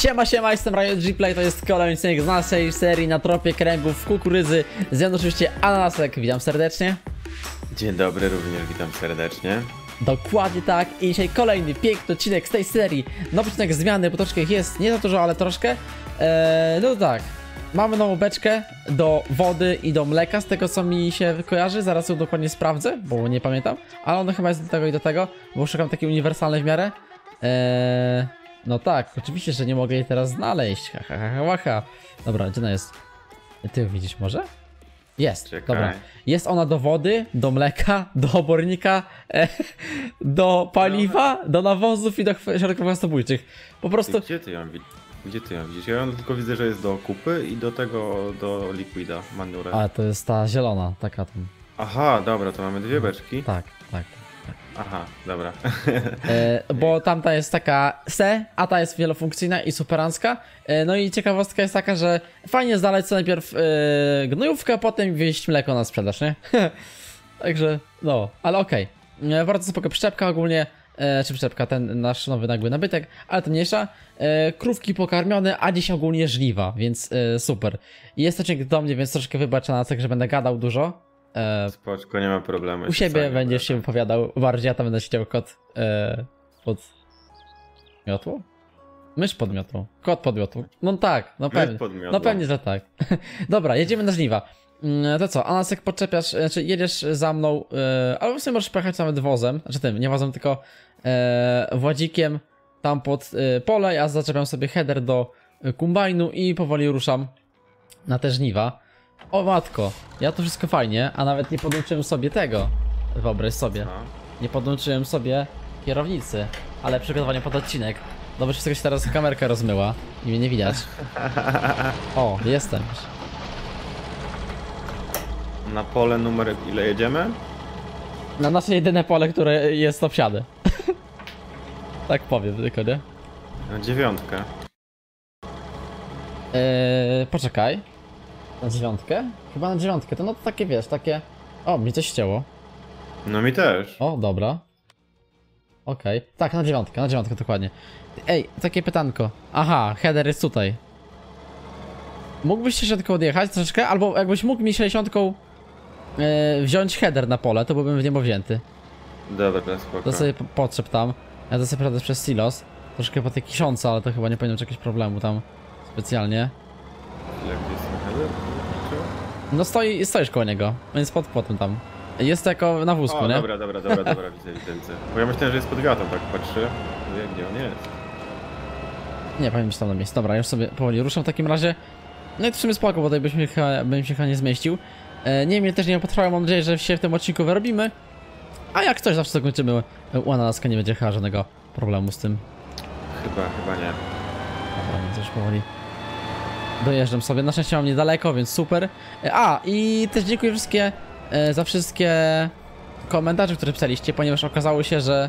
Siema, jestem Riot Gplay, to jest kolejny odcinek z naszej serii na tropie kręgów kukurydzy. Z mną oczywiście Ananasek, witam serdecznie. Dzień dobry, również witam serdecznie. Dokładnie tak, i dzisiaj kolejny piękny odcinek z tej serii. Nowy odcinek zmiany, bo troszkę ich jest, nie za dużo, ale troszkę. No tak, mamy nową beczkę do wody i do mleka, z tego co mi się kojarzy. Zaraz ją dokładnie sprawdzę, bo nie pamiętam. Ale ona chyba jest do tego i do tego, bo szukam takiej uniwersalnej w miarę. No tak, oczywiście, że nie mogę jej teraz znaleźć. Ha. Dobra, gdzie ona jest? Ty ją widzisz może? Jest, Czekaj. dobra. Jest ona do wody, do mleka, do obornika, do paliwa, do nawozów i do środków własnobójczych. Po prostu... Gdzie ty ją widzisz? Gdzie ty ją widzisz? Ja ją tylko widzę, że jest do kupy i do tego, do liquida, manure. A, to jest ta zielona, taka tam. Aha, dobra, to mamy dwie beczki. Tak. Aha, dobra. Bo tamta jest taka se, a ta jest wielofunkcyjna i superancka. No i ciekawostka jest taka, że fajnie znaleźć co najpierw gnojówkę, a potem wieść mleko na sprzedaż, nie? Także, no, ale okej. Bardzo spoko przyczepka ogólnie, czy przyczepka, ten nasz nowy nagły nabytek, ale to mniejsza. Krówki pokarmione, a dziś ogólnie żniwa, więc super. Jest to dzięki do mnie, więc troszkę wybacz na nas, że będę gadał dużo. Spoczko, nie ma problemu. U siebie będziesz się wypowiadał bardziej, a tam będę siedział kot pod miotło? Mysz pod miotło. Kot pod miotło. No tak, no pewnie. No pewnie, że tak. Dobra, jedziemy na żniwa. To co, Anasek podczepiasz, znaczy jedziesz za mną, albo w sumie możesz pojechać nawet wozem, znaczy tym, nie wozem, tylko władzikiem tam pod pole, ja zaczepiam sobie header do kombajnu i powoli ruszam na te żniwa. O matko, ja to wszystko fajnie, a nawet nie podłączyłem sobie tego. Wyobraź sobie. Nie podłączyłem sobie kierownicy, ale przygotowanie pod odcinek. Dobrze, że się teraz kamerka rozmyła i mnie nie widać. O, jestem. Na pole numer ile jedziemy? Na nasze jedyne pole, które jest obsiady. Tak powiem tylko, nie? Na 9. Poczekaj. Na 9? Chyba na 9, to no to takie wiesz, takie... O, mi coś ścięło. No mi też. O, dobra. Okej. Tak, na 9 dokładnie. Ej, takie pytanko. Aha, header jest tutaj. Mógłbyś 60 odjechać troszeczkę? Albo jakbyś mógł mi 60 wziąć header na pole, to byłbym w niebo wzięty. Dobra, spoko. To sobie potrzeb tam. Ja to sobie prowadzę przez silos. Troszkę po tej kiszące, ale to chyba nie powinno być jakiegoś problemu tam specjalnie. Jak jest ten header? No stoisz koło niego, więc pod płotem tam. Jest to jako na wózku, nie? Dobra, widzę. Bo ja myślałem, że jest pod wiatą, tak patrzę. Mówię, gdzie on jest. Nie, powinien być tam na miejscu. Dobra, już sobie powoli ruszam w takim razie. No i to w sumie spoko, bo tutaj bym się chyba nie zmieścił. Nie, mnie też nie potrwało, mam nadzieję, że się w tym odcinku wyrobimy. A jak coś zawsze zakończymy, u Ananaska nie będzie chyba żadnego problemu z tym. Chyba nie. Dobra, więc już powoli dojeżdżam sobie. Na szczęście mam niedaleko, więc super. A, i też dziękuję za wszystkie komentarze, które pisaliście, ponieważ okazało się, że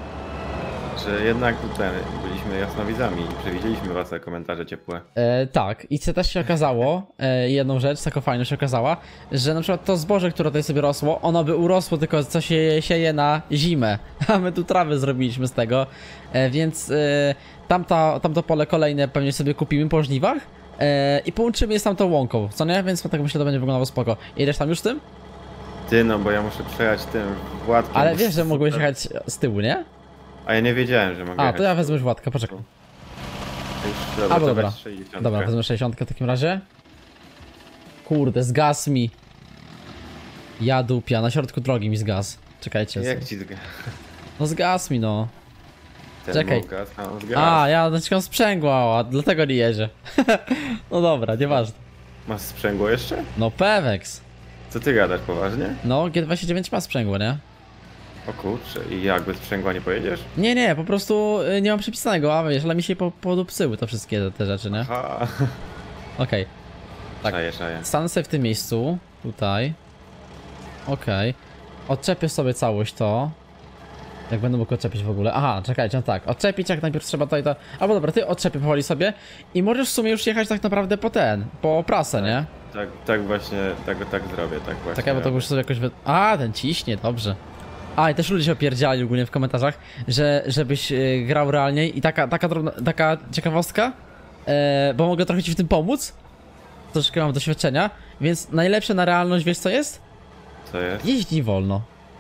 jednak tutaj byliśmy jasnowidzami i przewidzieliśmy was te komentarze ciepłe. tak, i też się okazało, jedną rzecz, taką fajną się okazała, że na przykład to zboże, które tutaj sobie rosło, ono by urosło tylko co się sieje na zimę, a my tu trawę zrobiliśmy z tego, więc tamto pole kolejne pewnie sobie kupimy po żniwach i połączymy je z tamtą łąką, co nie? Więc tak myślę, to będzie wyglądało spoko. Jedziesz tam już z tym? Ty, no bo ja muszę przejechać tym Władkiem. Ale wiesz, że mogłeś jechać z tyłu, nie? A ja nie wiedziałem, że mogę jechać. To ja wezmę już Władkę, poczekaj. Dobra. Dobra, wezmę 60 w takim razie. Kurde, zgasł mi. Ja dupia, na środku drogi mi zgasł. Czekajcie. Jak ci zgasł? No zgasł mi, no. Czekaj. Ja naciskam sprzęgło, a dlatego nie jedzie. No dobra, nieważne. Masz sprzęgło jeszcze? No Pewex. Co ty gadasz, poważnie? No, G29 ma sprzęgło, nie? O kurczę, i jak bez sprzęgła nie pojedziesz? Nie, po prostu nie mam przepisanego, a wiesz, ale mi się podupsyły to wszystkie te rzeczy, nie? Aha. Okej. Tak, Szaję. stanę sobie w tym miejscu, tutaj. Okej. Odczepię sobie całość to. Jak będę mógł odczepić w ogóle. Aha, czekajcie, no tak. Odczepić jak najpierw trzeba tutaj to... Albo dobra, ty odczepię powoli sobie. I możesz w sumie już jechać tak naprawdę po prasę, nie? Tak właśnie, tak zrobię, tak właśnie. Tak, bo to już sobie jakoś... A, ten ciśnie, dobrze. A, i też ludzie się opierdziali ogólnie w komentarzach, żebyś grał realnie i taka ciekawostka, bo mogę trochę ci w tym pomóc. Troszkę mam doświadczenia, więc najlepsze na realność, wiesz co jest? Co jest? Jeździ wolno.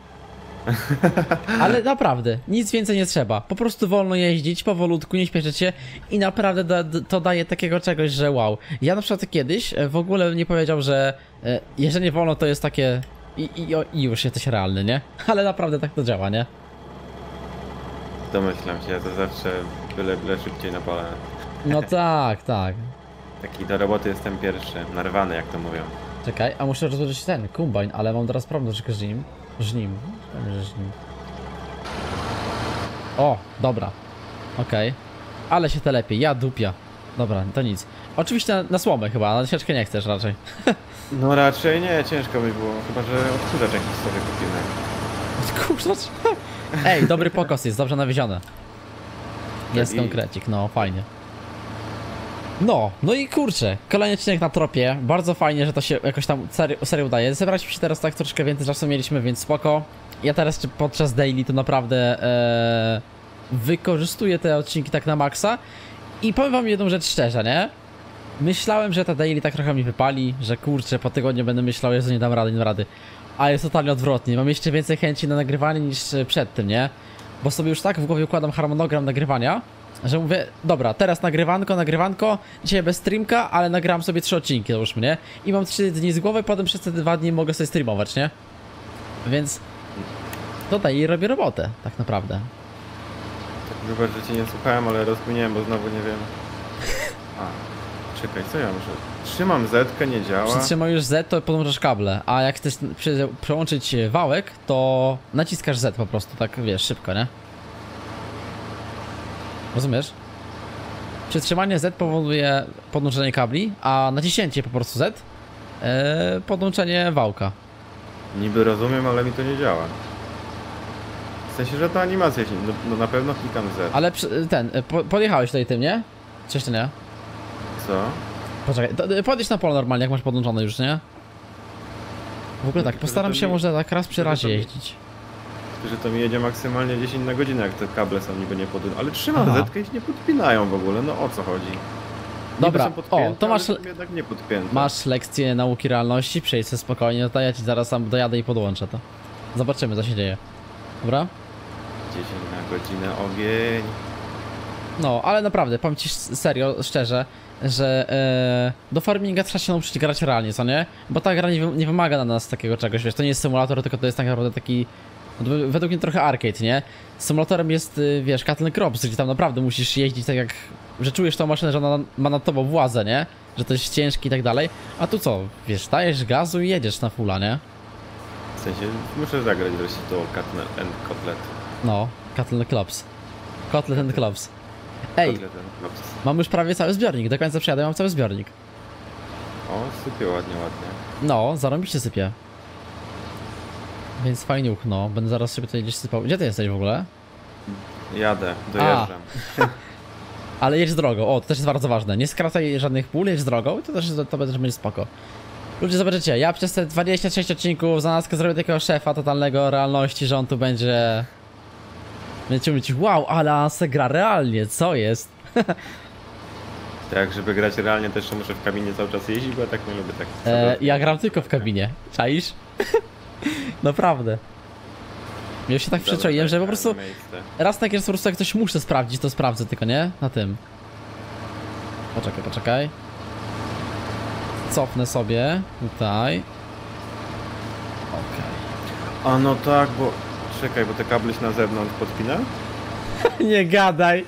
Ale naprawdę, nic więcej nie trzeba. Po prostu wolno jeździć, powolutku, nie śpieszyć się i naprawdę to daje takiego czegoś, że wow. Ja na przykład kiedyś w ogóle nie powiedział, że jeżdżenie wolno to jest takie i już jesteś realny, nie? Ale naprawdę tak to działa, nie? Domyślam się, to zawsze byle szybciej na pole. No tak, tak. Taki do roboty jestem pierwszy, narwany jak to mówią. Czekaj, a muszę rozłożyć ten kombajn, ale mam teraz problem troszkę z nim. Żnim. O, dobra. Okej. Ale się telepie, ja dupia. Dobra, to nic. Oczywiście na słomę chyba, na sieczkę nie chcesz raczej. No raczej nie, ciężko mi było. Chyba, że odkurzacz jakiś sobie kupimy. Odkurzacz? Ej, dobry pokos jest, dobrze nawiezione. Jest konkrecik, no fajnie. No i kurczę, kolejny odcinek na tropie. Bardzo fajnie, że to się jakoś tam serio udaje. Zebraliśmy się teraz tak troszkę więcej czasu mieliśmy, więc spoko. Ja teraz podczas daily to naprawdę wykorzystuję te odcinki tak na maksa. I powiem wam jedną rzecz szczerze, nie? Myślałem, że ta daily tak trochę mi wypali, że kurczę, po tygodniu będę myślał, że nie dam rady. A jest totalnie odwrotnie, mam jeszcze więcej chęci na nagrywanie niż przed tym, nie? Bo sobie już tak w głowie układam harmonogram nagrywania, że mówię, dobra, teraz nagrywanko, dzisiaj bez streamka, ale nagram sobie 3 odcinki, załóżmy, nie? I mam 3 dni z głowy, potem przez te 2 dni mogę sobie streamować, nie? Więc tutaj i robię robotę, tak naprawdę. Tak, wybacz, że cię nie słuchałem, ale rozkminiałem, bo znowu nie wiem. Czekaj, co ja muszę? Trzymam Z-kę, nie działa. Przytrzymaj już Z, to podłączasz kable, a jak chcesz przełączyć wałek, to naciskasz Z po prostu, tak wiesz, szybko, nie? Rozumiesz? Przytrzymanie Z powoduje podłączenie kabli, a naciśnięcie po prostu Z podłączenie wałka. Niby rozumiem, ale mi to nie działa. W sensie, że ta animacja się... No na pewno klikam Z. Ale podjechałeś tutaj tym, nie? Czy jeszcze nie? Co? Poczekaj, podjedź na pole normalnie, jak masz podłączone już, nie? W ogóle tak, postaram się może tak raz przy razie jeździć. Że to mi jedzie maksymalnie 10 na godzinę, jak te kable są niby nie podpinają. Ale trzymam Z-kę i się nie podpinają w ogóle, no o co chodzi? Dobra, to masz, jednak nie podpięte. masz lekcję nauki realności, przejdź sobie spokojnie, no to ja ci zaraz sam dojadę i podłączę to. Zobaczymy, co się dzieje. Dobra? 10 na godzinę ogień. No, ale naprawdę, powiem ci serio, szczerze, że do farminga trzeba się nauczyć grać realnie, co nie? Bo ta gra nie wymaga na nas takiego czegoś, wiesz, to nie jest symulator, tylko to jest tak naprawdę taki, według mnie trochę arcade, nie? Symulatorem jest, wiesz, Cattle Crops, gdzie tam naprawdę musisz jeździć tak jak, że czujesz tą maszynę, że ona ma nad tobą władzę, nie? Że to jest ciężki i tak dalej, a tu co, wiesz, dajesz gazu i jedziesz na fulla, nie? W sensie, muszę zagrać wreszcie to Cattle and Kotlet. No, Cattle Crops. Kotlet and Clubs. Ej, mam już prawie cały zbiornik, do końca przyjadę, mam cały zbiornik. O, sypie ładnie. No, zarąbiście sypie. Więc fajniuch, no, będę zaraz sobie tutaj gdzieś sypał. Gdzie ty jesteś w ogóle? Jadę, dojeżdżam. Ale jedź drogą, o, to też jest bardzo ważne. Nie skracaj żadnych pól, jedź drogą i to też będzie spoko. Ludzie, zobaczycie, ja przez te 26 odcinków za naskę zrobię takiego szefa totalnego realności, że on tu będzie... Będziecie mówić, wow, ale Anse gra realnie, co jest? Tak, żeby grać realnie też muszę w kabinie cały czas jeździć, bo ja tak nie lubię tak. Ja gram tylko w kabinie, czaisz? Naprawdę. Ja się tak przyczaiłem, że po prostu raz tak jest po prostu jak coś muszę sprawdzić, to sprawdzę tylko, nie? Na tym. Poczekaj. Cofnę sobie tutaj. Okej. A no tak, bo... Czekaj, bo te kable się na zewnątrz podpina? Nie gadaj.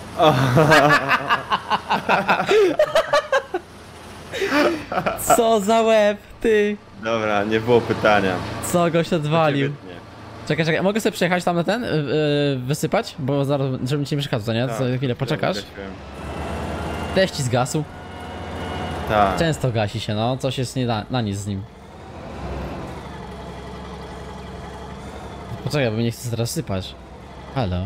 Co za łeb, ty. Dobra, nie było pytania. Co goś odwalił. Czekaj, mogę sobie przejechać tam na ten, wysypać? Bo zaraz, żebym cię nie przeszkadzał, nie? Tak, za chwilę poczekasz. Ja Teści zgasł. Tak. Często gasi się, no, coś jest nie na nic z nim. Poczekaj, bo nie chcę teraz sypać. Halo.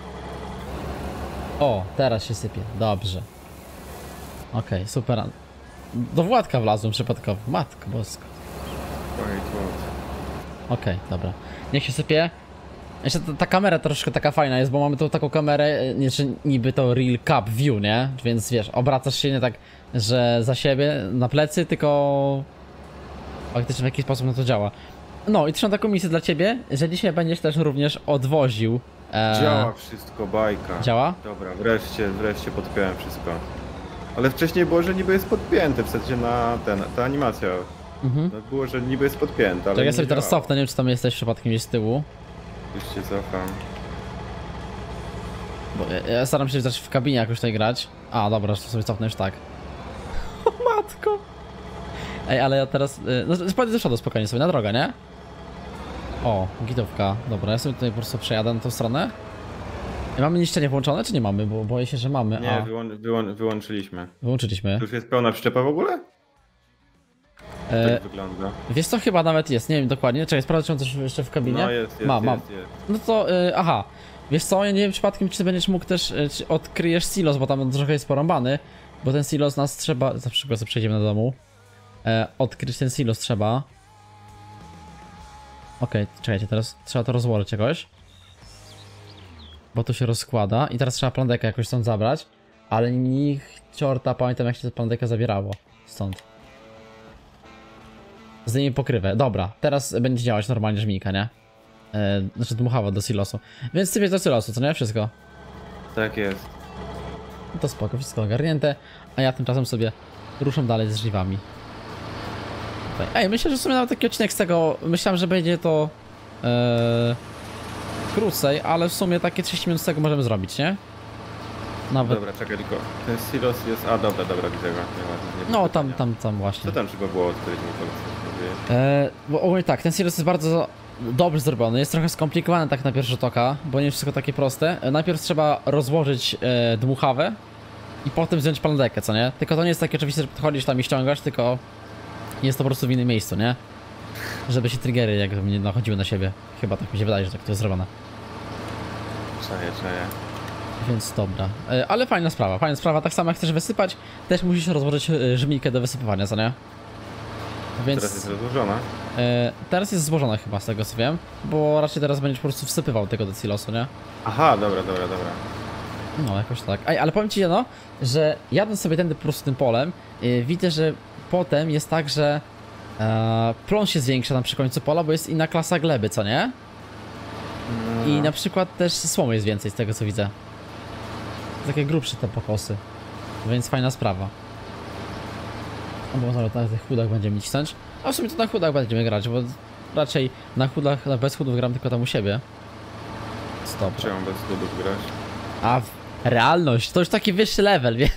O, teraz się sypie, dobrze. Okej, super. Do Władka wlazłem przypadkowo, matko boska. Okej, dobra. Niech się sypie. Jeszcze ta kamera troszkę taka fajna jest, bo mamy tu taką kamerę, niby to real cup view, nie? Więc wiesz, obracasz się nie tak, że za siebie, na plecy, tylko faktycznie w jakiś sposób na to działa. No i też mam taką misję dla ciebie, że dzisiaj będziesz też również odwoził. Działa wszystko, bajka. Działa? Dobra, wreszcie podpiąłem wszystko. Ale wcześniej było, że niby jest podpięte, w sensie na ta animacja. No było, że niby jest podpięte, ale to ja sobie teraz cofnę, nie wiem czy tam jesteś przypadkiem gdzieś z tyłu. Już cię cofam. Bo ja staram się też w kabinie jakoś tutaj grać. A dobra, to sobie cofnę już tak. O matko! Ej, ale ja teraz... No spadaj do przodu spokojnie sobie, na drogę, nie? O, gitówka. Dobra, ja sobie tutaj po prostu przejadę na tą stronę. Mamy niszczenie włączone, czy nie mamy? Bo boję się, że mamy. Nie, wyłączyliśmy. Wyłączyliśmy. To już jest pełna przyczepa w ogóle? Tak wygląda. Wiesz co, chyba nawet jest, nie wiem dokładnie. Czekaj, sprawdzę, czy on też jeszcze w kabinie. No jest. No to, aha. Wiesz co, ja nie wiem przypadkiem, czy będziesz mógł też, czy odkryjesz silos, bo tam trochę jest porąbany. Bo ten silos nas trzeba, zawsze go sobie przejdziemy do domu. Odkryć ten silos trzeba. Okej, czekajcie, teraz trzeba to rozłożyć jakoś. Bo to się rozkłada i teraz trzeba plandekę jakoś stąd zabrać. Ale niech ciorta, pamiętam jak się ta plandeka zabierało stąd. Zdejmij pokrywę, dobra, teraz będzie działać normalnie żmijka, nie? Znaczy dmuchawa do silosu. Więc sypiesz do silosu, co nie? Wszystko. Tak jest. No to spoko, wszystko ogarnięte. A ja tymczasem sobie ruszam dalej z żniwami. Ej, myślę, że w sumie nawet taki odcinek z tego... Myślałem, że będzie to... krócej, ale w sumie takie 30 minut z tego możemy zrobić, nie? Nawet... Dobra, czekaj tylko. Ten silos jest... A dobra, widzę go. No, tam właśnie. Co tam trzeba było odkryć? Bo ogólnie tak, ten silos jest bardzo dobrze zrobiony, jest trochę skomplikowany tak na pierwszy rzut oka, bo nie wszystko takie proste. Najpierw trzeba rozłożyć dmuchawę i potem zdjąć plandekę, co nie? Tylko to nie jest takie oczywiste, że podchodzisz tam i ściągasz, tylko jest to po prostu w innym miejscu, nie? Żeby się triggery jakby nie nachodziły na siebie. Chyba tak mi się wydaje, że tak to jest zrobione. Czaję. Więc dobra. Ale fajna sprawa. Tak samo jak chcesz wysypać, też musisz rozłożyć żmijkę do wysypywania, co nie? Więc... Teraz jest rozłożona? Teraz jest złożona chyba, z tego co wiem. Bo raczej teraz będziesz po prostu wsypywał tego do silosu, nie? Aha, dobra. No, jakoś tak. Ej, ale powiem ci jedno, że jadąc sobie tędy po prostu tym polem, widzę, że potem jest tak, że plon się zwiększa tam przy końcu pola, bo jest inna klasa gleby, co nie? No. I na przykład też słomy jest więcej z tego co widzę. Takie grubsze te pokosy. Więc fajna sprawa. Bo może na tych chudach będziemy cisnąć. A w sumie to na chudach będziemy grać, bo raczej na chudach, bez chudów gram tylko tam u siebie. Stop. Czemu bez chudów grać? A realność, to już taki wyższy level, wiesz?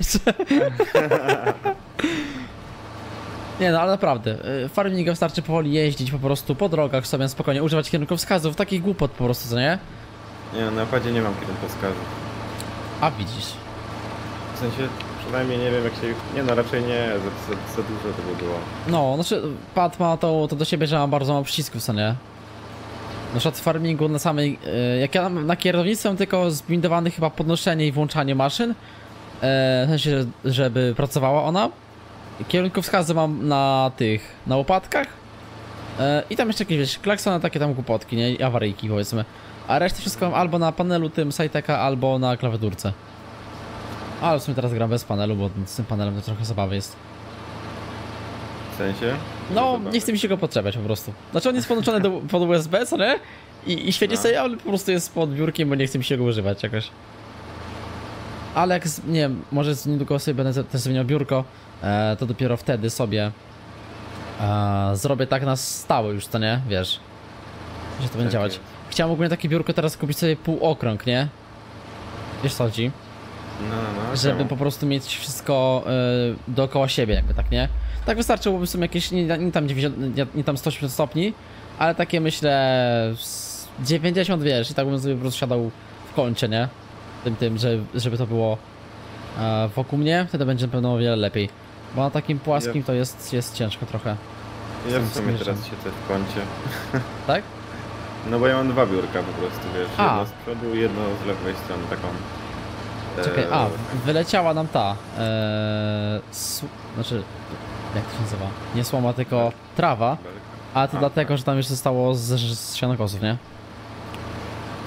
Nie no, ale naprawdę, farmingiem wystarczy powoli jeździć po prostu po drogach sobie spokojnie, używać kierunkowskazów, takich głupot po prostu, co nie? Nie no, na napadzie nie mam kierunkowskazów. A widzisz. W sensie, przynajmniej nie wiem jak się... Nie no, raczej nie, za dużo to by było. No, znaczy pad ma to do siebie, że ma bardzo mało przycisków, co nie? Na przykład w farmingu na samej... jak ja na kierownicy mam tylko zbindowane chyba podnoszenie i włączanie maszyn. W sensie, żeby pracowała ona. Kierunkowskazy mam na na łopatkach. I tam jeszcze jakieś, wiesz, klaksony, takie tam głupotki, nie? I awaryjki powiedzmy. A resztę wszystko mam albo na panelu tym Siteka, albo na klawiaturce. Ale w sumie teraz gram bez panelu, bo z tym panelem to trochę zabawy jest. W sensie? No, nie chce mi się go podczepiać po prostu. Znaczy on jest podłączony pod USB, co nie? I świeci sobie, ale po prostu jest pod biurkiem, bo nie chce mi się go używać jakoś. Ale jak, nie wiem, może niedługo sobie będę też zmieniał biurko, to dopiero wtedy sobie zrobię tak na stałe już, to nie? Wiesz, że to będzie działać. Jest. Chciałem ogólnie takie biurko teraz kupić sobie półokrąg, nie? Wiesz co chodzi? No, żeby po prostu mieć wszystko dookoła siebie, jakby tak, nie? Tak wystarczyłoby sobie jakieś, nie tam 90, nie tam 180 stopni, ale takie myślę 90, wiesz, i tak bym sobie po prostu siadał w kącie, nie? Żeby to było wokół mnie, wtedy będzie na pewno o wiele lepiej. Bo na takim płaskim to jest ciężko trochę. Ja w sumie teraz siedzę w kącie. Tak? No bo ja mam dwa biurka po prostu, wiesz, jedno z przodu i jedno z lewej strony, taką... Czekaj, wyleciała nam ta, znaczy, jak to się nazywa? Nie słoma, tylko trawa, a to dlatego, że tam już zostało z sianokosów, nie?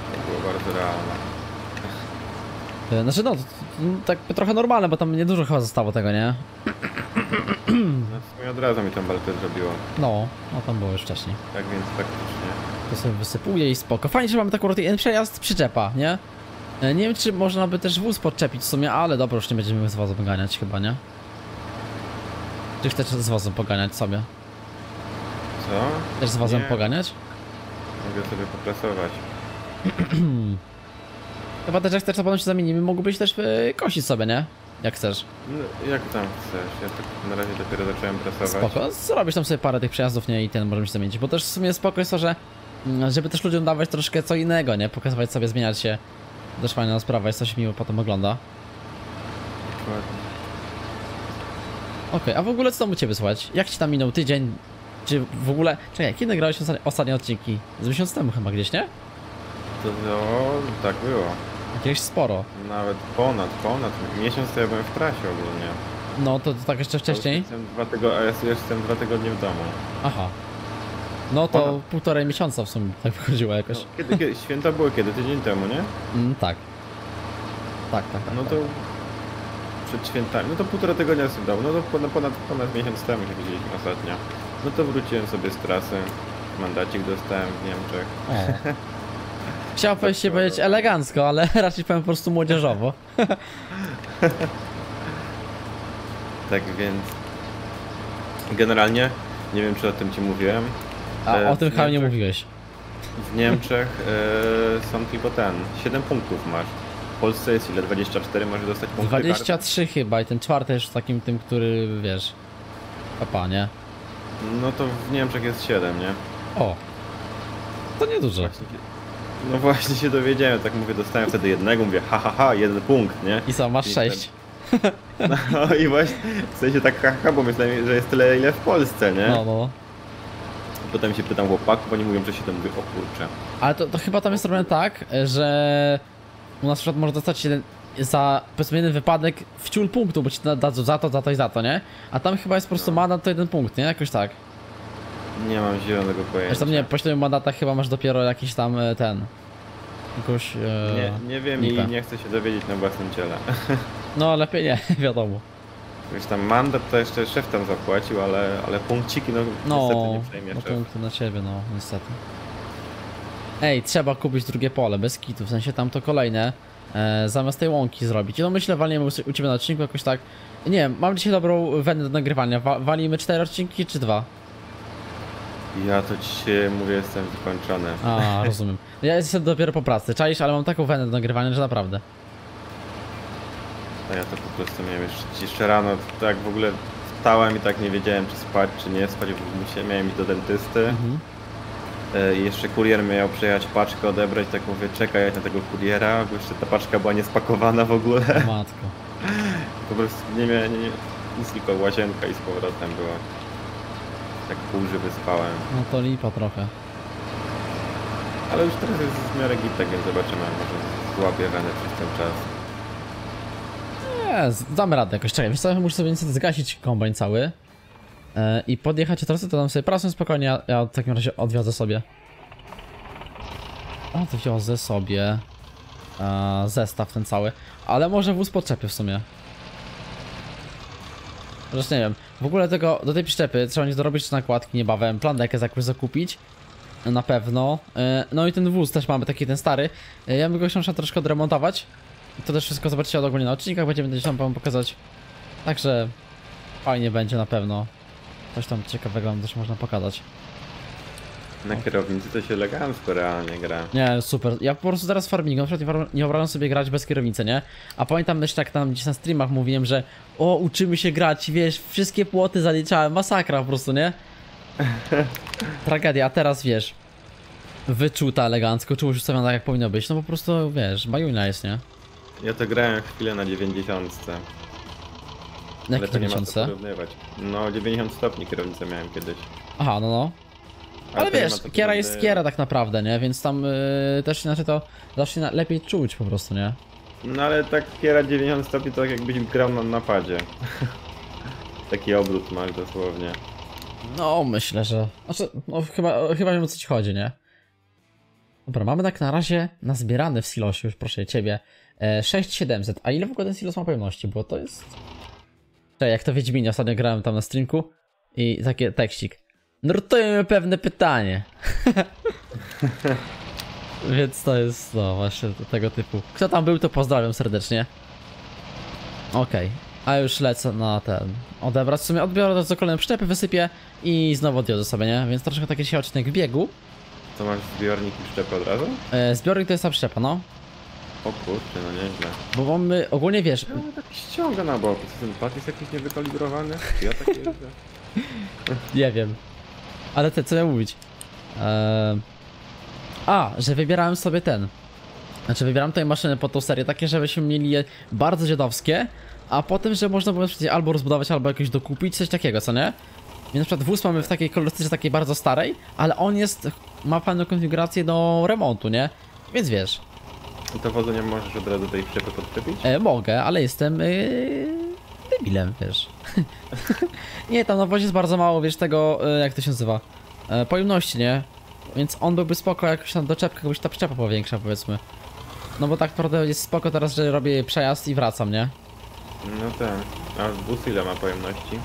To było bardzo realne. Znaczy no, tak trochę normalne, bo tam niedużo chyba zostało tego, nie? No w sumie od razu mi tą baltę zrobiło. No tam było już wcześniej. Tak więc faktycznie. To sobie wysypuje i spoko. Fajnie, że mamy taką przejazd przyczepa, nie? Nie wiem, czy można by też wóz podczepić w sumie, ale dobra, już nie będziemy z wozem ganiać chyba, nie? Czy chcesz z wozem poganiać sobie? Co? Chcesz z wozem poganiać? Mogę sobie poprasować. Chyba też jak chcesz, to potem się zamienimy, mógłbyś też kosić sobie, nie? Jak chcesz. No, jak tam chcesz? Ja tak na razie dopiero zacząłem prasować. Spoko, zrobisz tam sobie parę tych przejazdów, nie? I ten możemy się zamienić, bo też w sumie spoko jest to, że żeby też ludziom dawać troszkę co innego, nie? Pokazywać sobie, zmieniać się. Też fajna sprawa, jest coś miło potem ogląda. Dokładnie. Okej, a w ogóle co tam u ciebie słychać? Jak ci tam minął tydzień? Czy w ogóle... Czekaj, kiedy nagrałeś ostatnie odcinki? Z miesiąc temu chyba gdzieś, nie? To tak było. Jakieś sporo. Nawet ponad. Miesiąc to ja byłem w trasie ogólnie. No to tak jeszcze wcześniej? A ja jestem 2 tygodnie w domu. Aha. No to półtorej miesiąca w sumie tak wychodziło jakoś. No, kiedy święta były kiedy? Tydzień temu, nie? Tak. Tak. No to przed świętami. No to 1,5 tygodnia jestem w domu. No to ponad miesiąc temu się widzieliśmy ostatnio. No to wróciłem sobie z trasy. Mandacik dostałem w Niemczech. Chciałbym się powiedzieć elegancko, ale raczej powiem po prostu młodzieżowo. Tak więc... Generalnie, nie wiem czy o tym ci mówiłem. A o tym chyba nie mówiłeś. W Niemczech są tylko 7 punktów masz. W Polsce jest ile? 24 możesz dostać punkty 23 karty? Chyba i ten czwarty jest takim tym, który wiesz... Papa, nie? No to w Niemczech jest 7, nie? O! To niedużo. No właśnie się dowiedziałem, tak mówię, dostałem wtedy jednego, mówię ha, 1 punkt, nie? I co, masz 6. No i właśnie, w sensie tak haha, bo myślałem, że jest tyle ile w Polsce, nie? No. Potem się pytam chłopaków, oni mówią, że 7, mówię, o kurczę. Ale to chyba tam jest robione tak, że u nas na przykład może dostać jeden, za powiedzmy jeden wypadek w ciul punktu, bo ci dadzą za to, nie? A tam chyba jest po prostu mandat to 1 punkt, nie? Jakoś tak. Nie mam zielonego pojęcia. Zresztą nie, po 7 mandatach chyba masz dopiero jakiś tam jakąś... Nie wiem lipę. I nie chcę się dowiedzieć na własnym ciele. No lepiej nie, wiadomo. Już tam mandat to jeszcze szef tam zapłacił, ale punkciki no niestety nie przejmie szef. Punkty na ciebie, no niestety. Ej, trzeba kupić drugie pole, bez kitu, w sensie tam to kolejne zamiast tej łąki zrobić. No myślę, walniemy u ciebie na odcinku jakoś tak. Nie wiem, mam dzisiaj dobrą wenę do nagrywania. Walimy 4 odcinki czy 2? Ja to dzisiaj mówię, jestem wykończony. A, rozumiem. Ja jestem dopiero po pracy, czaisz, ale mam taką wenę do nagrywania, że naprawdę. A ja to po prostu miałem jeszcze rano, tak w ogóle wstałem i tak nie wiedziałem czy spać, czy nie spać, bo miałem iść do dentysty. I jeszcze kurier miał przyjechać paczkę odebrać, tak mówię, czekaj na tego kuriera, bo jeszcze ta paczka była niespakowana w ogóle. Matko. Po prostu nie miałem nic, tylko łazienka i z powrotem była. Tak półżywy spałem. No to lipa trochę. Ale już teraz jest w miarę git, tak więc zobaczymy, może złapię wenę przez ten czas. Nie, damy radę jakoś, czekaj, wiesz co, muszę sobie niestety zgasić kombajn cały i podjechać od razu, to dam sobie prasę spokojnie, ja w takim razie odwiozę sobie. Odwiozę sobie zestaw ten cały, ale może wóz podczepię w sumie. Zresztą nie wiem, w ogóle do tej przyczepy trzeba nie dorobić nakładki niebawem, plandekę jakoś zakupić. Na pewno. No i ten wóz też mamy taki ten stary. Ja bym go chciał troszkę odremontować. To też wszystko zobaczycie ogólnie na odcinkach, będziemy gdzieś tam pokazać. Także fajnie będzie na pewno. Coś tam ciekawego też można pokazać. Na kierownicy to się elegancko realnie gra. Nie, super. Ja po prostu teraz farmingu, na przykład nie wyobrażam sobie grać bez kierownicy, nie? A pamiętam jeszcze jak tam gdzieś na streamach mówiłem, że uczymy się grać, wiesz, wszystkie płoty zaliczałem, masakra po prostu, nie? Tragedia, a teraz wiesz, wyczuta elegancko, czułość ustawiona tak jak powinno być, no po prostu wiesz, bajujna jest, nie? Ja to grałem chwilę na 90. Na Ale to nie ma co 90? porównywać. No 90 stopni kierownicę miałem kiedyś. Aha, no. Ale wiesz, kiera jest kiera tak naprawdę, nie? Więc tam też inaczej to zacznie lepiej czuć po prostu, nie? No ale tak kiera 90 stopni to tak jakbyś grał na napadzie. Taki obrót masz dosłownie. No myślę, że... Znaczy, no chyba wiem o co ci chodzi, nie? Dobra, mamy tak na razie nazbierane w silosie, już proszę ciebie, 6700. A ile w ogóle ten silos ma pojemności? Bo to jest... Cześć, jak to Wiedźminie, ostatnio grałem tam na streamku i taki tekstik. Nurtujemy pewne pytanie. Więc to jest, no właśnie tego typu. Kto tam był, to pozdrawiam serdecznie. Okej, a już lecę na ten... Odebrać, w sumie odbiorę do kolejne przyczepy, wysypię i znowu odjadę sobie, nie? Więc troszkę taki się odcinek w biegu. To masz zbiornik i przyczepę od razu? Zbiornik to jest ta przyczepa, no. O kurczę, no nieźle. Bo mamy, ogólnie wiesz... No tak ściąga na bok, czy ten pad jest jakiś niewykalibrowany? Czy ja tak jeżdżę? Nie wiem. Ale co ja mówić? Że wybierałem sobie ten. Znaczy wybieram tutaj maszyny pod tą serię, takie żebyśmy mieli je bardzo dziadowskie, a potem, że można było albo rozbudować, albo jakoś dokupić, coś takiego, co nie? Więc na przykład wóz mamy w takiej kolorystyce, takiej bardzo starej, ale on ma fajną konfigurację do remontu, nie? Więc wiesz. I to wozu nie możesz od razu tej przyczepy podczepić? Mogę, ale jestem debilem, wiesz. Nie, tam na wozie jest bardzo mało, wiesz, tego, jak to się nazywa, pojemności, nie? Więc on byłby spoko, jakoś tam doczepkę, jakbyś ta przyczepa była większa, powiedzmy. No bo tak naprawdę jest spoko teraz, że robię przejazd i wracam, nie? No tak. A wóz ile ma pojemności?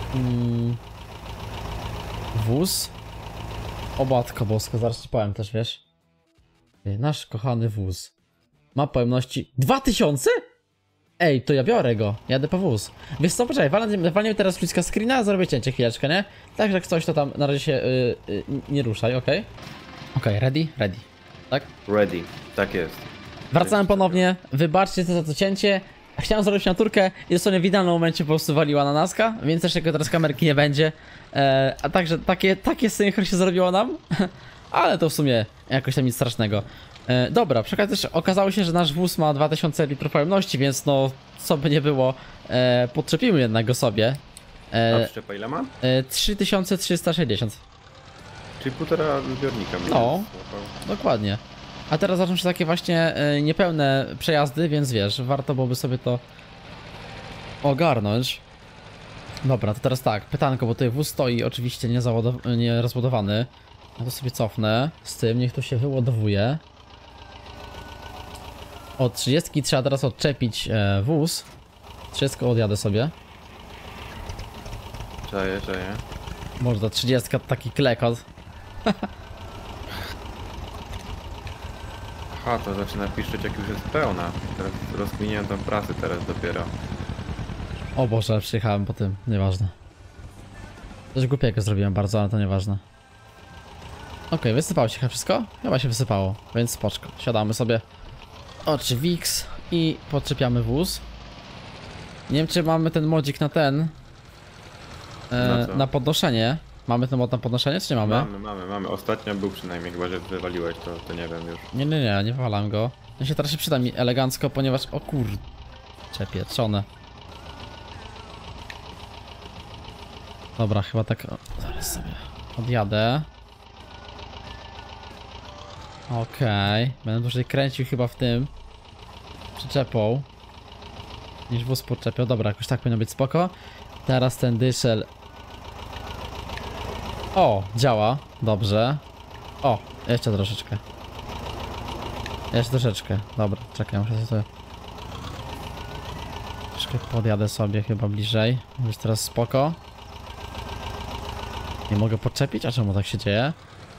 Wóz? O matko boska, zaraz ci powiem też, wiesz? Nasz kochany wóz ma pojemności 2000? Ej, to ja biorę go, jadę po wóz. Wiesz co, poczekaj, walniemy teraz bliska screena, zrobię cięcie chwileczkę, nie? Tak, jak coś to tam na razie się nie ruszaj, okej? Okej, ready? Ready. Tak? Ready, tak jest. Wracałem ponownie, wybaczcie za to cięcie. Chciałem zrobić miniaturkę i dosłownie w idealnym momencie po prostu waliła na naska, więc też jego teraz kamerki nie będzie. A także takie synchro się zrobiło nam, ale to w sumie jakoś tam nic strasznego. Dobra, przy okazji też okazało się, że nasz wóz ma 2000 litrów pojemności, więc no co by nie było, podczepimy jednak go sobie. A przyczepa ile ma? 3360. Czyli półtora zbiornika. No, dokładnie. A teraz zaczną się takie właśnie niepełne przejazdy, więc wiesz, warto byłoby sobie to ogarnąć. Dobra, to teraz tak, pytanko, bo tutaj wóz stoi oczywiście nie rozładowany. Ja to sobie cofnę z tym, niech to się wyładowuje. Od 30 trzeba teraz odczepić wóz. 30 odjadę sobie. Czaję. Może ta 30 to taki klekot. Aha, to zaczyna piszczeć jak już jest pełna. Teraz rozkminiam tą pracę teraz dopiero. O Boże, przyjechałem po tym, nieważne. Coś głupiego zrobiłem bardzo, ale to nieważne. Okej, wysypało się chyba wszystko? Chyba się wysypało, więc spoczko. Siadamy sobie oczy Wix i podczepiamy wóz. Nie wiem, czy mamy ten modzik na ten... na podnoszenie. Mamy ten mod na podnoszenie, czy nie mamy? Mamy. Ostatnio był przynajmniej, chyba że wywaliłeś, to nie wiem już. Nie wywalam go. Ja się teraz się przyda mi elegancko, ponieważ... O kurczę, pieczone. Dobra, chyba tak... Zaraz sobie odjadę. Okej. Będę dłużej kręcił chyba w tym przyczepą niż wóz podczepiał. Dobra, jakoś tak powinno być spoko. Teraz ten dyszel. O, działa. Dobrze. O, jeszcze troszeczkę. Jeszcze troszeczkę. Dobra, czekaj, muszę sobie... Troszkę podjadę sobie chyba bliżej. Być teraz spoko. Nie mogę podczepić? A czemu tak się dzieje?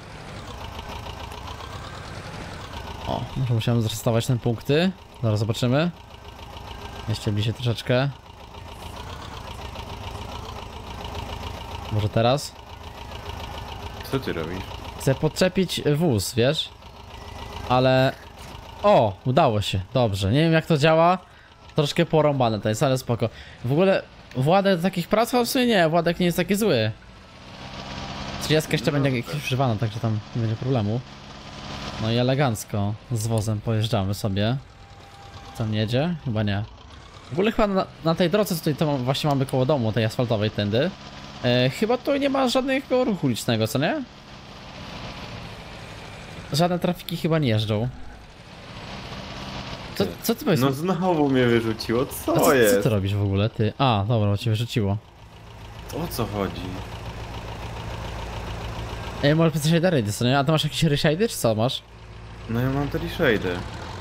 O, może musiałem zresetować te punkty. Zaraz zobaczymy. Jeszcze bliżej troszeczkę. Może teraz? Co ty robisz? Chcę podczepić wóz, wiesz? Ale... O, udało się. Dobrze. Nie wiem jak to działa. Troszkę porąbane to jest, ale spoko. W ogóle Władek do takich prac? W sumie nie, Władek nie jest taki zły. 30 jeszcze będzie jakiś używana, także tam nie będzie problemu. No i elegancko z wozem pojeżdżamy sobie. Tam jedzie? Chyba nie. W ogóle chyba na tej drodze, tutaj to właśnie mamy koło domu, tej asfaltowej tędy. Chyba tu nie ma żadnego ruchu ulicznego, co nie? Żadne trafiki chyba nie jeżdżą. Co ty powiesz? No znowu mnie wyrzuciło, co jest? Co ty robisz w ogóle, ty? A, dobra, bo cię wyrzuciło. O co chodzi? Może coś shadery, co nie? A ty masz jakieś reshidy, czy co masz? No ja mam te reshady.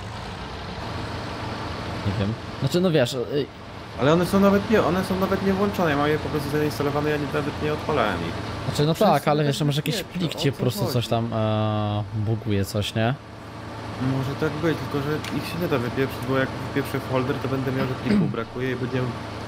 Nie wiem. Znaczy, no wiesz... Ale one są nawet nie włączone, ja mam je po prostu zainstalowane, ja nawet nie odpalałem ich. Znaczy, no tak, ale wiesz, może jakiś plik cię po prostu coś tam buguje coś, nie? Może tak być, tylko że ich się nie da wypieprzyć, bo jak wypieprzę folder, to będę miał, że pliku brakuje i będzie...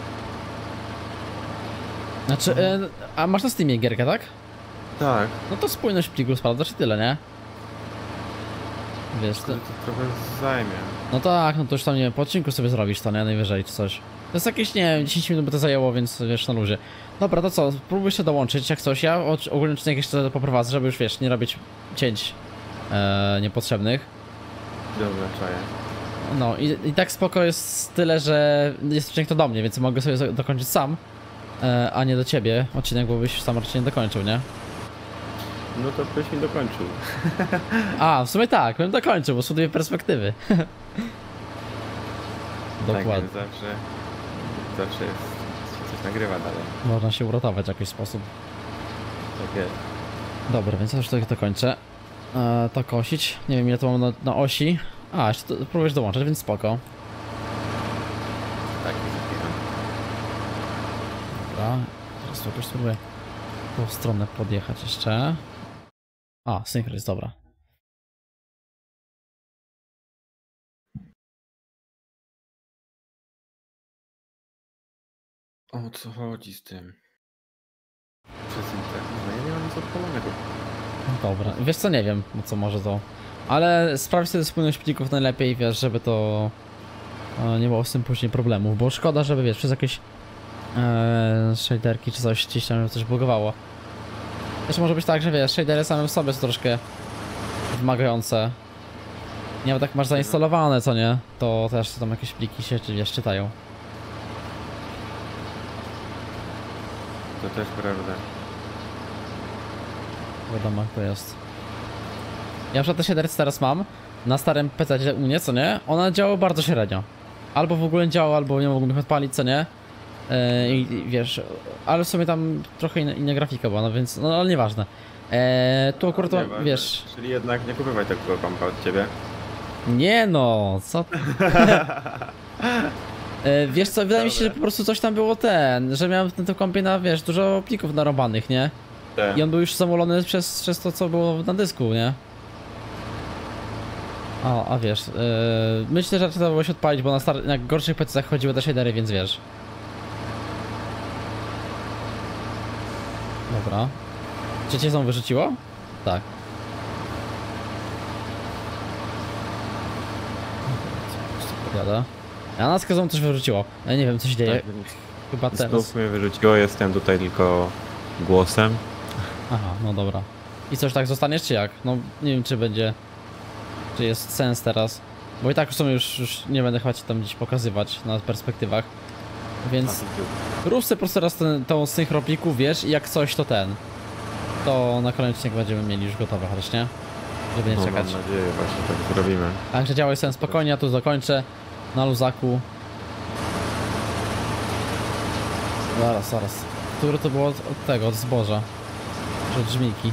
Znaczy, a masz na Steamie gierkę, tak? Tak. No to spójność pliku sprawdzasz i tyle, nie? Wiesz, to trochę zajmie. No tak, no to już tam, nie wiem, po odcinku sobie zrobisz to, nie? Najwyżej czy coś. To jest jakieś, nie wiem, 10 minut by to zajęło, więc wiesz, na luzie. Dobra, to co, spróbuj się dołączyć jak coś, ja ogólnie odcinek jeszcze poprowadzę, żeby już, wiesz, nie robić cięć niepotrzebnych. Dobra, czaję. No i tak spoko jest tyle, że jest odcinek to do mnie, więc mogę sobie dokończyć sam, a nie do ciebie odcinek, bo byś sam raczej nie dokończył, nie? No to byś mi dokończył. A, w sumie tak, bym dokończył, bo są dwie perspektywy. Dokładnie. Tak, zawsze jest, coś nagrywa dalej. Można się uratować w jakiś sposób. Tak jest. Dobra, więc ja już tutaj to kończę. To kosić. Nie wiem ile to mam na osi. A, jeszcze to próbujesz dołączać, więc spoko. Tak, zapinam. Dobra, teraz jakoś spróbuję tą stronę podjechać jeszcze. A, synchro jest dobra. O co chodzi z tym? Przez internet. No ja nie mam nic odpalonego. Dobra, wiesz co, nie wiem, o co może to. Ale sprawdź sobie spójność plików najlepiej, wiesz, żeby to nie było z tym później problemów, bo szkoda, żeby, wiesz, przez jakieś shaderki czy coś gdzieś tam coś bugowało. Jeszcze może być tak, że wiesz, shadery same w sobie są troszkę wymagające. Nie wiem, tak masz zainstalowane, co nie? To też tam jakieś pliki się, wiesz, czytają. To też prawda. Wiadomo, jak to jest. Ja na przykład te shadery teraz mam na starym PC u mnie, co nie? One działały bardzo średnio. Albo w ogóle nie działały, albo nie mogłem ich odpalić, co nie? I wiesz, ale w sumie tam trochę inna grafika była, no więc, no ale nieważne. Tu akurat to, wiesz... Czyli jednak nie kupywaj takiego kompa od ciebie. Nie no, co ty? Wiesz co, wydaje mi się, że po prostu coś tam było że miałem na tym kompie na, wiesz, dużo plików narobanych, nie? Tak. I on był już zamolony przez to, co było na dysku, nie? A wiesz, myślę, że trzeba było się odpalić, bo na gorszych PC-ach chodziły te shadery, więc wiesz. Dobra. Czy cię znowu wyrzuciło? Tak. Podjada. A nas znowu coś wyrzuciło. Ja nie wiem, co się dzieje. Tak, Chyba teraz. znów mnie wyrzuciło, jestem tutaj tylko głosem. Aha, no dobra. I coś tak zostaniesz, czy jak? No nie wiem, czy będzie... Czy jest sens teraz. Bo i tak w sumie już nie będę chyba ci tam gdzieś pokazywać na perspektywach. Więc rób sobie po prostu teraz tą synchro pliku, wiesz, i jak coś to to na kolejny odcinek będziemy mieli już gotowe, chociaż nie? Żeby nie czekać. Mam nadzieję, właśnie tak zrobimy. Także działaj sobie spokojnie, ja tu dokończę na luzaku. Zaraz. Które to było od tego, od zboża. Czy od żmijki.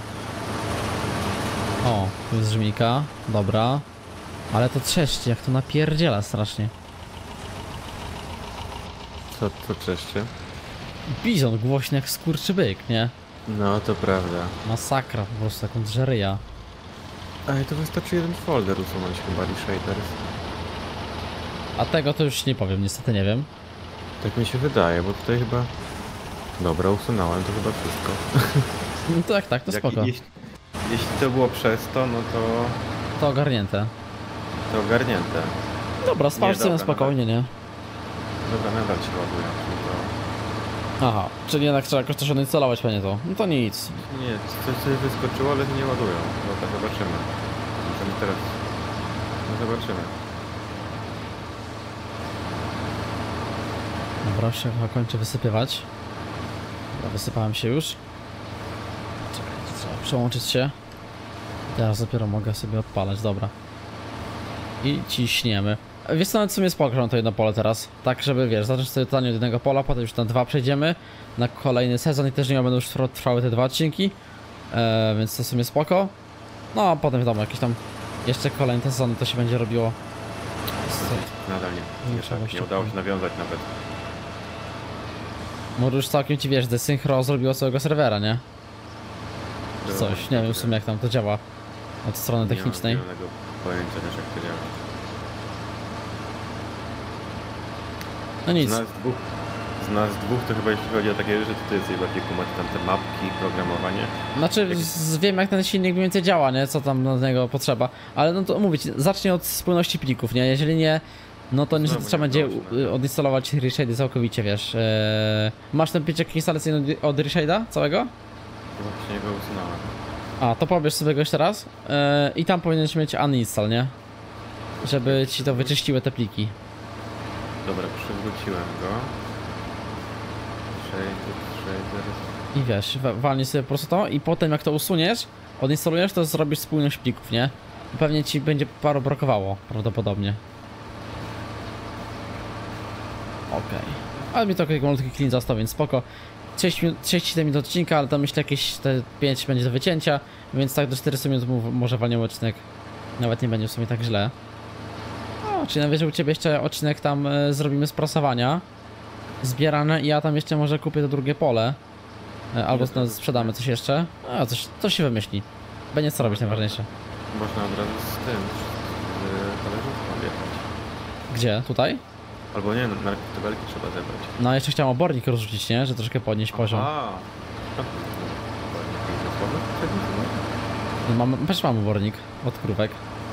O, tu jest żmijka, dobra. Ale to trzeszczy, jak to napierdziela strasznie. Co trzeszczy? Bizon głośny jak skurczybyk, nie? No to prawda. Masakra po prostu, taką drzeryja. Ale to wystarczy jeden folder usunąć chyba, shaders. A tego to już nie powiem, niestety nie wiem. Tak mi się wydaje, bo tutaj chyba... Dobra, usunąłem to chyba wszystko. No to jak tak, to spoko. Jeśli to było przez to, no to... To ogarnięte. To ogarnięte. Dobra, sprawdź sobie spokojnie, nie? Dobra, nadal się ładuje. Aha, czyli jednak trzeba jakoś coś odinstalować pewnie to. No to nic. Nie, coś sobie wyskoczyło, ale nie ładują. Dobra, zobaczymy. Możemy teraz... No zobaczymy. Dobra, już się chyba kończę wysypywać. Dobra, wysypałem się już. Czekajcie, trzeba przełączyć się. Teraz dopiero mogę sobie odpalać, dobra. I ciśniemy. Wiesz co, nawet w sumie spoko to jedno pole teraz. Tak, żeby wiesz, zacząć sobie totalnie od jednego pola, potem już na 2 przejdziemy. Na kolejny sezon i też nie będą już trwały te 2 odcinki. Więc to w sumie spoko. No a potem wiadomo, jakieś tam jeszcze kolejny sezon to się będzie robiło. Nadal nie udało się nawiązać nawet. Może już całkiem ci wiesz, desynchro zrobiło całego serwera, nie? Coś, nie wiem w sumie jak tam to działa od strony technicznej. Nie mam żadnego pojęcia też jak to działa. No nic. Z nas dwóch to chyba jeśli chodzi o takie rzeczy, to ty jesteś bardziej kumaty tam te mapki, programowanie. Znaczy wiem jak ten silnik mniej więcej działa, nie? Co tam do niego potrzeba. Ale no to mówić, zacznij od spójności plików, nie? Jeżeli nie, no to niestety trzeba będzie odinstalować Reshade'y całkowicie, wiesz. Masz ten pliczek instalacyjny od Reshade'a całego? Właśnie go usunąłem. A, to pobierz sobie go jeszcze raz. I tam powinieneś mieć uninstall, nie? Żeby ci to wyczyściły te pliki. Dobra, przywróciłem go. I wiesz, walnij sobie po prostu to i potem jak to usuniesz, odinstalujesz, to zrobisz spójność plików, nie? Pewnie ci będzie paru brakowało, prawdopodobnie. Okej. Ale mi to taki malutki clean został, więc spoko. 37 minut odcinka, ale to myślę jakieś te 5 będzie do wycięcia, więc tak do 400 minut może walniemy odcinek. Nawet nie będzie w sumie tak źle. O, czyli najwyżej u ciebie jeszcze odcinek tam zrobimy z prasowania. Zbierane i ja tam jeszcze może kupię to drugie pole. Albo sprzedamy coś jeszcze. A, coś się wymyśli. Będzie co robić najważniejsze. Można od razu z tym, z talerzówką jechać. Gdzie? Tutaj? Albo nie, najpierw te belki trzeba zebrać. No jeszcze chciałem obornik rozrzucić, nie? Że troszkę podnieść poziom. No, też mam obornik od krówek.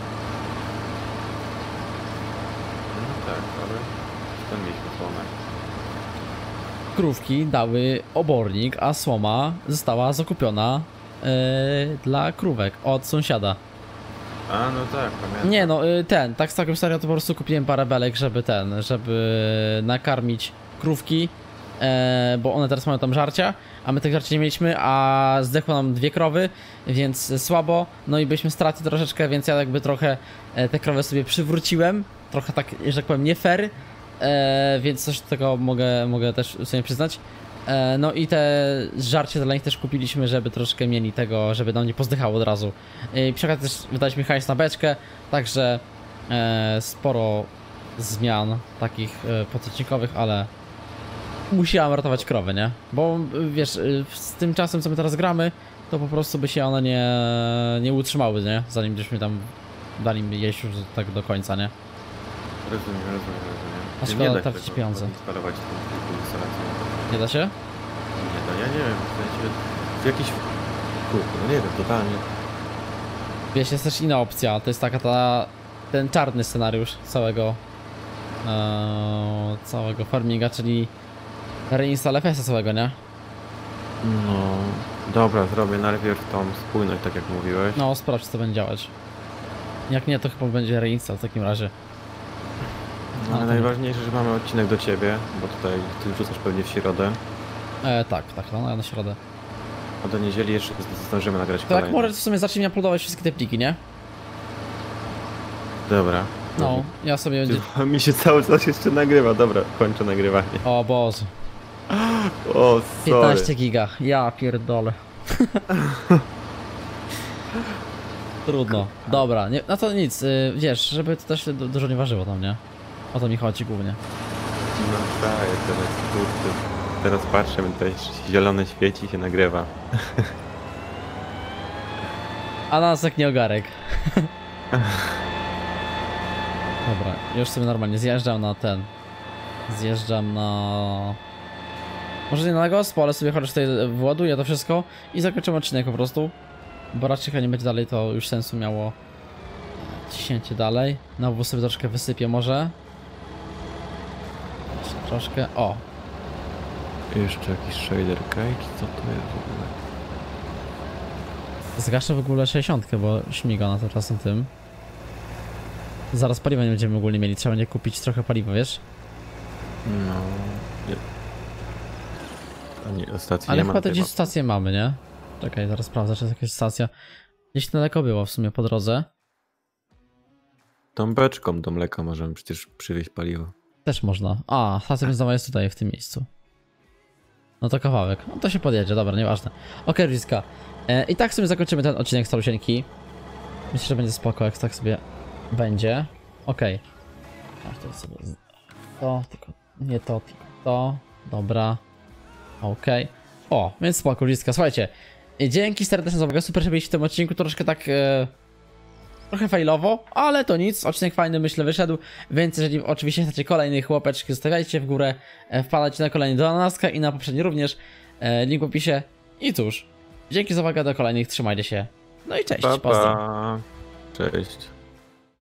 No tak, ale ten mieliśmy słomę. Krówki dały obornik, a słoma została zakupiona dla krówek od sąsiada. A, no tak, pamiętam. Nie no, tak całkiem serio to po prostu kupiłem parę belek, żeby nakarmić krówki, bo one teraz mają tam żarcia, a my tych żarcia nie mieliśmy, a zdechło nam 2 krowy, więc słabo, no i byliśmy straty troszeczkę, więc ja jakby trochę te krowy sobie przywróciłem, trochę tak, że tak powiem, nie fair, więc coś tego mogę też sobie przyznać. No i te żarcie dla nich też kupiliśmy, żeby troszkę mieli tego, żeby nam nie pozdychało od razu. I przy okazji też wydaliśmy hajs na beczkę, także sporo zmian takich pododcinkowych, ale musiałem ratować krowy, nie? Bo wiesz, z tym czasem co my teraz gramy, to po prostu by się one nie utrzymały, nie? Zanim byśmy tam dali im jeść już tak do końca, nie? Rozumiem. A szkoda tracić pieniądze. Nie da się? Nie, no ja nie wiem, w jakiś... no nie wiem, totalnie. Wiesz, jest też inna opcja, to jest taka ten czarny scenariusz całego farminga, czyli reinstall FS-a całego, nie? No, dobra, zrobię najpierw tą spójność, tak jak mówiłeś. No, sprawdź, co będzie działać. Jak nie, to chyba będzie reinstall w takim razie. No, ale najważniejsze, że mamy odcinek do ciebie, bo tutaj ty wrzucasz pewnie w środę. Tak, no na środę. A do niedzieli jeszcze zdążymy nagrać to kolejne. Tak, może w sumie zacznij uploadować wszystkie te pliki, nie? Dobra. No, ja sobie będzie... Mi się cały czas jeszcze nagrywa, dobra, kończę nagrywanie. O Boże. O, sorry. 15 giga, ja pierdolę. Trudno, dobra, no to nic, wiesz, żeby to też dużo nie ważyło tam, nie? O to mi chodzi głównie. No tak, teraz kurde, teraz patrzę, tutaj zielone świeci się nagrywa. A nas jak nie ogarek. Dobra, już sobie normalnie zjeżdżam na ten. Zjeżdżam na... Może nie na gospo, ale sobie chociaż tutaj wyładuję to wszystko i zakończymy odcinek po prostu. Bo raczej chyba nie będzie dalej, to już sensu miało ciśnięcie dalej. No sobie troszkę wysypię może. Jeszcze troszkę, o. Jeszcze jakiś shader cake, co to jest w ogóle? Zgaszę w ogóle 60, bo śmiga na to czasem tym. Zaraz paliwa nie będziemy ogólnie mieli, trzeba będzie kupić trochę paliwa, wiesz? No... Stacji ale nie chyba to gdzieś stację mamy, nie? Czekaj, zaraz sprawdzę, czy jest jakaś stacja. Gdzieś daleko było w sumie po drodze. Tą beczką do mleka możemy przecież przywieźć paliwo. Też można. A, stacja benzynowa jest tutaj, w tym miejscu. No to kawałek. No to się podjedzie, dobra, nieważne. Okej, Rizka. I tak w sumie zakończymy ten odcinek stalusieńki. Myślę, że będzie spoko, jak tak sobie będzie. Okej. To sobie to, tylko nie to, tylko to. Dobra. Okej. O, więc spoko, ludziska. Słuchajcie, dzięki serdecznie za uwagę. Super, że byliście w tym odcinku. Troszkę tak... trochę failowo, ale to nic. Odcinek fajny, myślę, wyszedł. Więc jeżeli oczywiście chcecie kolejnych łapeczki, zostawiajcie w górę. Wpadajcie na kolejny do Anaska i na poprzedni również. Link w opisie. I cóż, dzięki za uwagę, do kolejnych. Trzymajcie się. No i cześć. Pa, pa. Cześć.